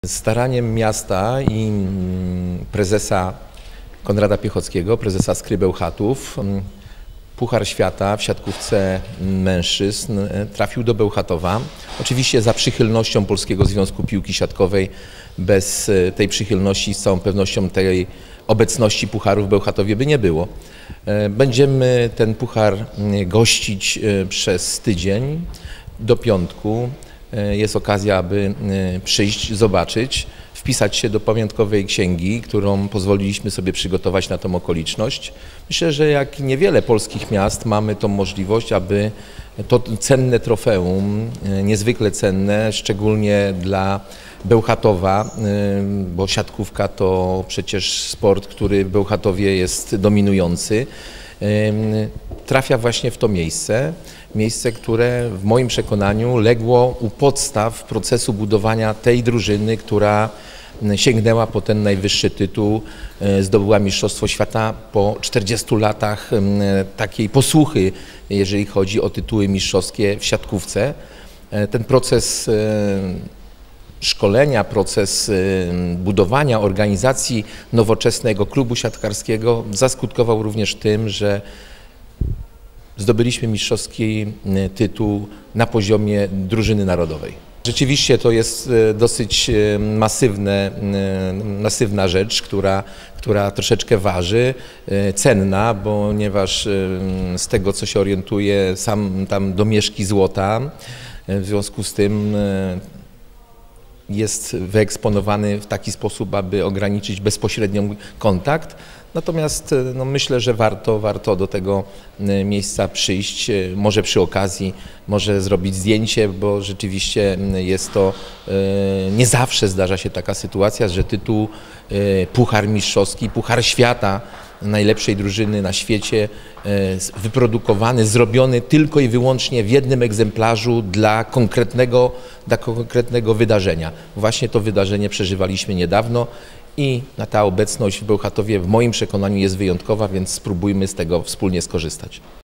Staraniem miasta i prezesa Konrada Piechockiego, prezesa Skry Bełchatów, Puchar Świata w siatkówce mężczyzn trafił do Bełchatowa. Oczywiście za przychylnością Polskiego Związku Piłki Siatkowej. Bez tej przychylności z całą pewnością tej obecności pucharu w Bełchatowie by nie było. Będziemy ten puchar gościć przez tydzień do piątku. Jest okazja, aby przyjść, zobaczyć, wpisać się do pamiątkowej księgi, którą pozwoliliśmy sobie przygotować na tą okoliczność. Myślę, że jak niewiele polskich miast mamy tą możliwość, aby to cenne trofeum, niezwykle cenne, szczególnie dla Bełchatowa, bo siatkówka to przecież sport, który w Bełchatowie jest dominujący, trafia właśnie w to miejsce, które w moim przekonaniu legło u podstaw procesu budowania tej drużyny, która sięgnęła po ten najwyższy tytuł, zdobyła Mistrzostwo Świata po 40 latach takiej posłuchy, jeżeli chodzi o tytuły mistrzowskie w siatkówce. Ten proces szkolenia, proces budowania organizacji nowoczesnego klubu siatkarskiego zaskutkował również tym, że zdobyliśmy mistrzowski tytuł na poziomie drużyny narodowej. Rzeczywiście to jest dosyć masywna rzecz, która troszeczkę waży, cenna, ponieważ z tego, co się orientuję, sam tam domieszki złota, w związku z tym jest wyeksponowany w taki sposób, aby ograniczyć bezpośrednią kontakt. Natomiast myślę, że warto do tego miejsca przyjść, może przy okazji, może zrobić zdjęcie, bo rzeczywiście jest to, nie zawsze zdarza się taka sytuacja, że tytuł Puchar Mistrzowski, Puchar Świata najlepszej drużyny na świecie, wyprodukowany, zrobiony tylko i wyłącznie w jednym egzemplarzu dla konkretnego wydarzenia. Właśnie to wydarzenie przeżywaliśmy niedawno i ta obecność w Bełchatowie w moim przekonaniu jest wyjątkowa, więc spróbujmy z tego wspólnie skorzystać.